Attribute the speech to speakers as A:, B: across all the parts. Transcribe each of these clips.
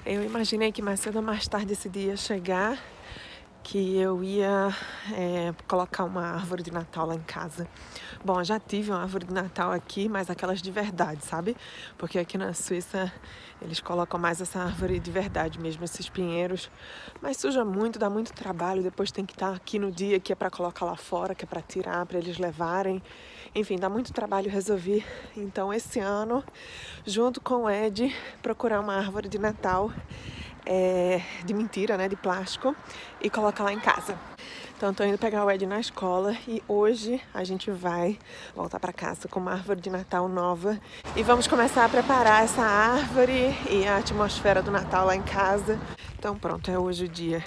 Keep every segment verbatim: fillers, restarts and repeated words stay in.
A: Eu imaginei que mais cedo ou mais tarde esse dia ia chegar, que eu ia é, colocar uma árvore de Natal lá em casa. Bom, eu já tive uma árvore de Natal aqui, mas aquelas de verdade, sabe? Porque aqui na Suíça eles colocam mais essa árvore de verdade mesmo, esses pinheiros. Mas suja muito, dá muito trabalho, depois tem que estar aqui no dia que é para colocar lá fora, que é para tirar, para eles levarem. Enfim, dá muito trabalho resolver. Então esse ano, junto com o Ed, procurar uma árvore de Natal É, de mentira, né, de plástico, e colocar lá em casa. Então tô indo pegar o Ed na escola e hoje a gente vai voltar para casa com uma árvore de Natal nova e vamos começar a preparar essa árvore e a atmosfera do Natal lá em casa. Então pronto, é hoje o dia.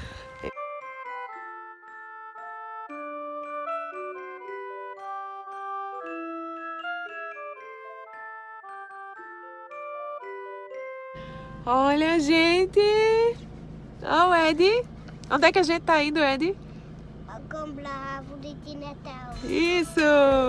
A: Olha, gente! Ó, o Ed! Onde é que a gente tá indo, Ed?
B: A comprar a árvore de Natal.
A: Isso!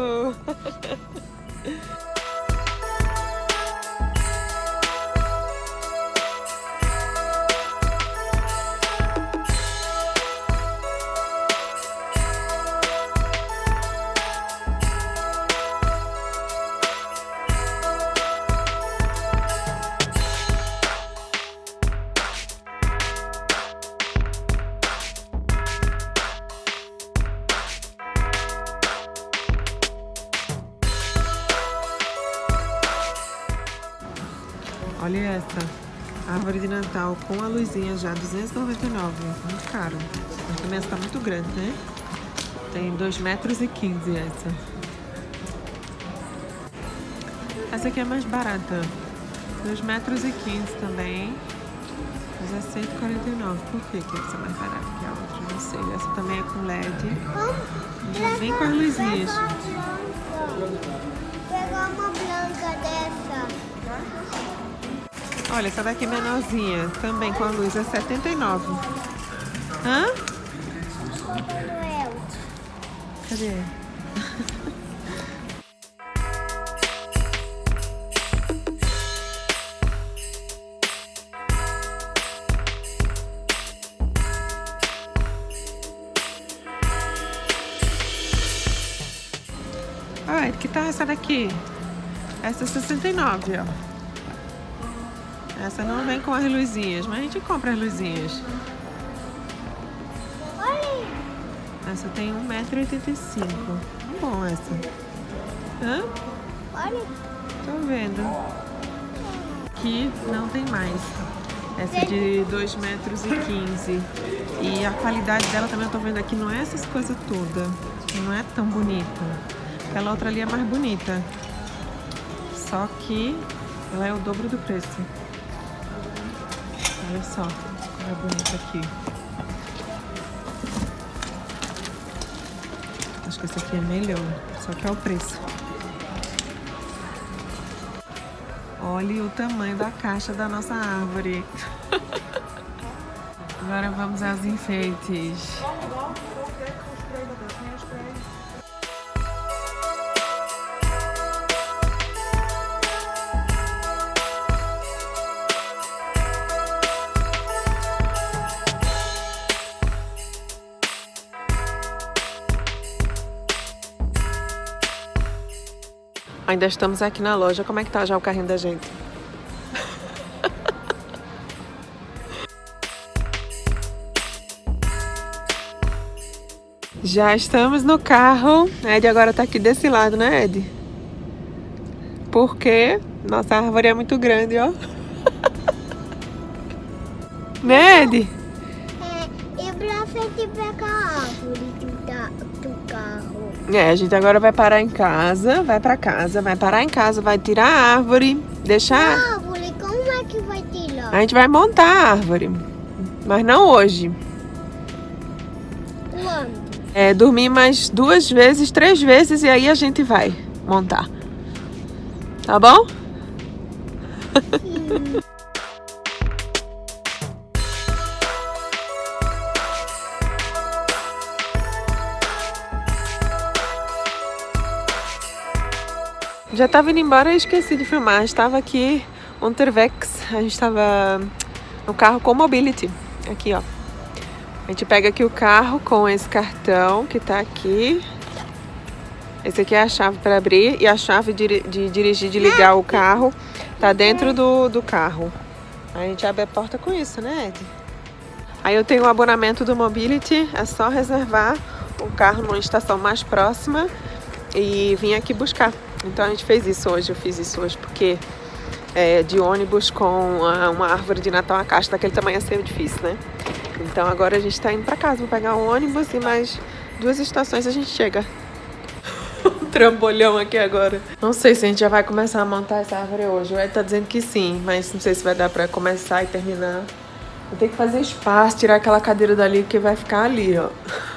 A: Olha essa árvore de Natal com a luzinha já, duzentos e noventa e nove, muito caro. Mas também essa tá muito grande, né? Tem dois metros e quinze essa. Essa aqui é mais barata, dois metros e quinze também, mas é cento e quarenta e nove. Por que que essa é mais barata que a outra? Não sei. Essa também é com L E D. Já vem com as luzinhas.
B: Pegar uma branca dessa.
A: Olha, essa daqui menorzinha, também com a luz, é setenta e nove. Hã? Cadê? Olha, que tá essa daqui? Essa é sessenta e nove, ó. Essa não vem com as luzinhas, mas a gente compra as luzinhas.
B: Olha.
A: Essa tem um metro e oitenta e cinco. Bom, essa. Hã?
B: Olha.
A: Tô vendo. Aqui não tem mais. Essa é de dois metros e quinze. E a qualidade dela também eu tô vendo aqui, não é essas coisas todas. Não é tão bonita. Aquela outra ali é mais bonita. Só que ela é o dobro do preço. Olha só como é bonito aqui. Acho que essa aqui é melhor, só que é o preço. Olhe o tamanho da caixa da nossa árvore. Agora vamos aos enfeites. Ainda estamos aqui na loja. Como é que tá já o carrinho da gente? Já estamos no carro. Ed agora tá aqui desse lado, né, Ed? Porque nossa árvore é muito grande, ó. Né, Ed?
B: É, e pra frente pegar a árvore do, da, do carro.
A: É, a gente agora vai parar em casa, vai pra casa, vai parar em casa, vai tirar a árvore, deixar...
B: A árvore, como é que vai tirar?
A: A gente vai montar a árvore, mas não hoje.
B: Quando?
A: É, dormir mais duas vezes, três vezes e aí a gente vai montar. Tá bom?
B: Sim.
A: Já tava indo embora e esqueci de filmar. Estava aqui unterwegs, a gente estava o carro com mobility. Aqui, ó. A gente pega aqui o carro com esse cartão que tá aqui. Esse aqui é a chave para abrir e a chave de, de dirigir, de ligar o carro, tá dentro do, do carro. Aí a gente abre a porta com isso, né, Ed? Aí eu tenho o abonamento do Mobility, é só reservar o carro numa estação mais próxima e vir aqui buscar. Então a gente fez isso hoje, eu fiz isso hoje, porque é, de ônibus com uma árvore de Natal, uma caixa daquele tamanho é ser difícil, né? Então agora a gente tá indo pra casa, vou pegar um ônibus e mais duas estações a gente chega. Um trambolhão aqui agora. Não sei se a gente já vai começar a montar essa árvore hoje. O Ed tá dizendo que sim, mas não sei se vai dar pra começar e terminar. Vou ter que fazer espaço, tirar aquela cadeira dali que vai ficar ali, ó.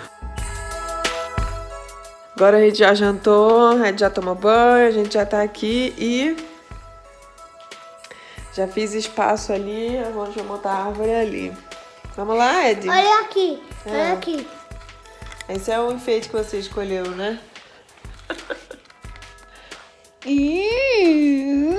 A: Agora a gente já jantou, a gente já tomou banho, a gente já tá aqui e... já fiz espaço ali, onde eu vou montar a árvore ali. Vamos lá, Ed?
B: Olha aqui,
A: é.
B: olha aqui.
A: Esse é o enfeite que você escolheu, né? Ih!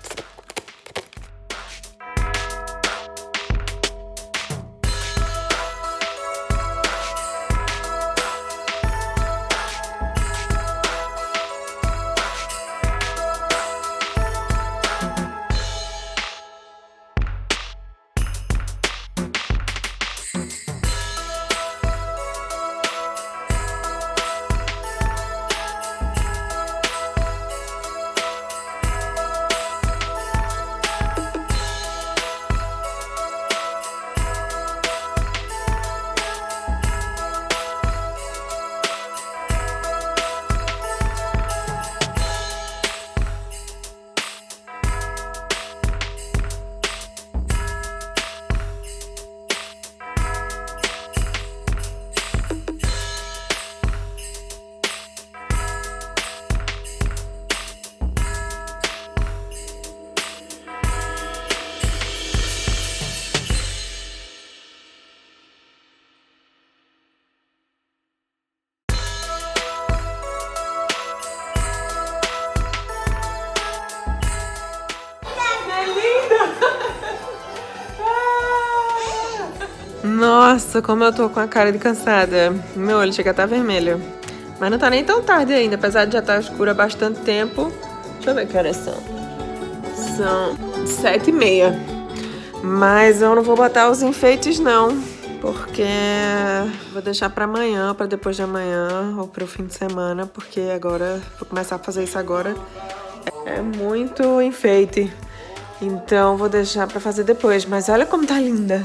A: Nossa, como eu tô com a cara de cansada. Meu olho chega a estar vermelho. Mas não tá nem tão tarde ainda, apesar de já estar escuro há bastante tempo. Deixa eu ver que horas são. São sete e meia. Mas eu não vou botar os enfeites não, porque vou deixar pra amanhã, pra depois de amanhã ou pro fim de semana, porque agora vou começar a fazer isso agora. É muito enfeite. Então vou deixar pra fazer depois. Mas olha como tá linda.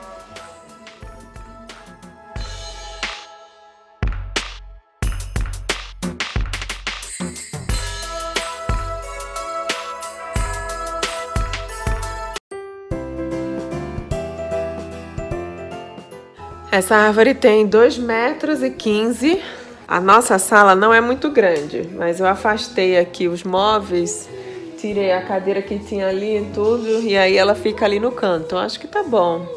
A: Essa árvore tem dois metros e quinze. A nossa sala não é muito grande, mas eu afastei aqui os móveis, tirei a cadeira que tinha ali e tudo, e aí ela fica ali no canto. Eu acho que tá bom.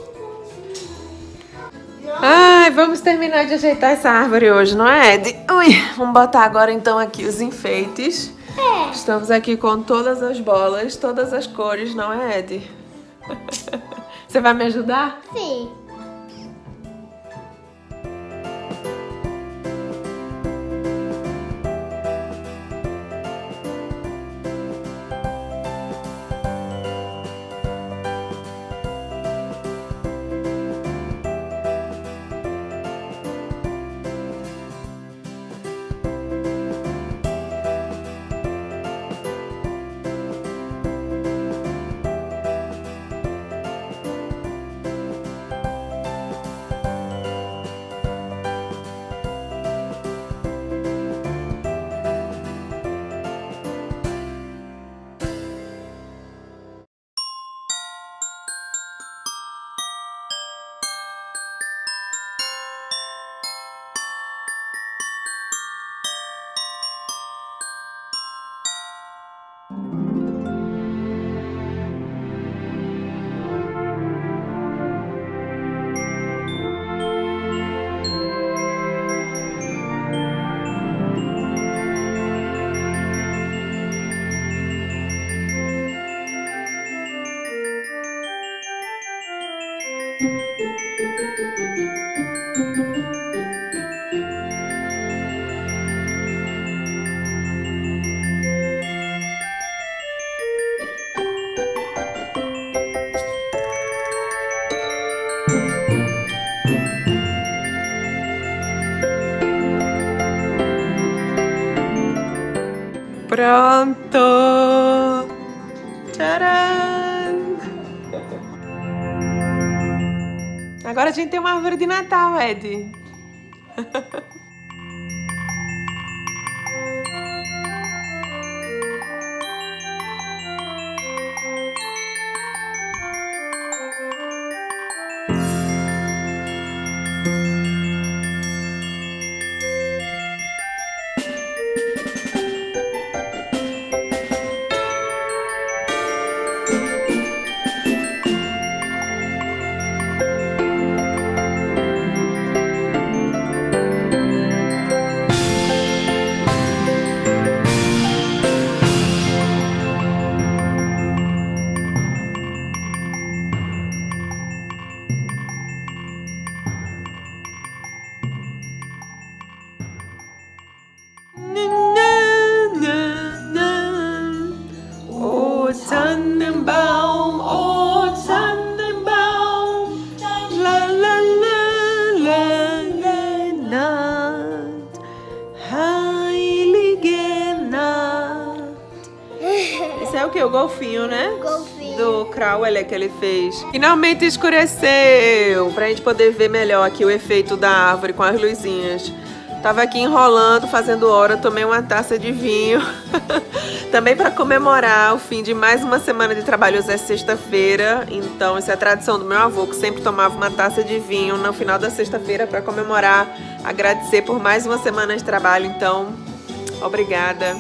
A: Ai, vamos terminar de ajeitar essa árvore hoje, não é, Ed? Ui, vamos botar agora então aqui os enfeites.
B: É.
A: Estamos aqui com todas as bolas, todas as cores, não é, Ed? Você vai me ajudar?
B: Sim.
A: Pronto! Tcharam! Agora a gente tem uma árvore de Natal, Ed. Tannenbaum, oh Tannenbaum, la la la la la Nacht, heilige Nacht. Esse é o que? O golfinho, né?
B: Golfinho.
A: Do Crowley que ele fez. Finalmente escureceu, pra gente poder ver melhor aqui o efeito da árvore com as luzinhas. Tava aqui enrolando, fazendo hora, tomei uma taça de vinho. Também para comemorar o fim de mais uma semana de trabalho. Hoje é sexta-feira, então isso é a tradição do meu avô, que sempre tomava uma taça de vinho no final da sexta-feira para comemorar, agradecer por mais uma semana de trabalho. Então, obrigada.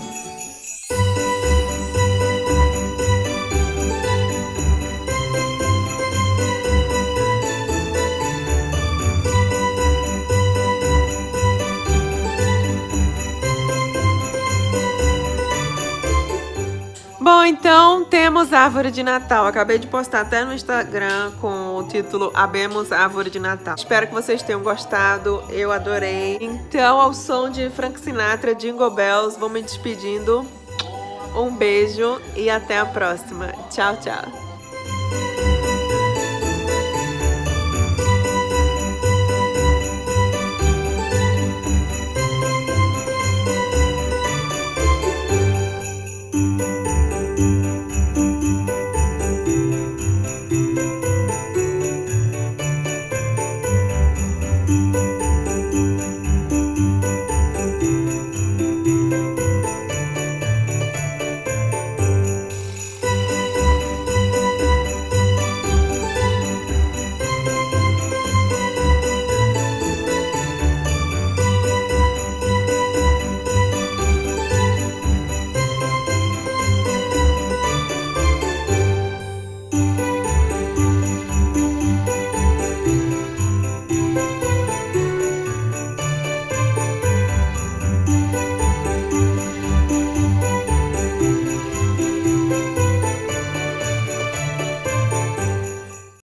A: Bom, então temos árvore de Natal. Acabei de postar até no Instagram com o título Abemos Árvore de Natal. Espero que vocês tenham gostado, eu adorei. Então, ao som de Frank Sinatra, Jingle Bells, vou me despedindo. Um beijo e até a próxima. Tchau, tchau.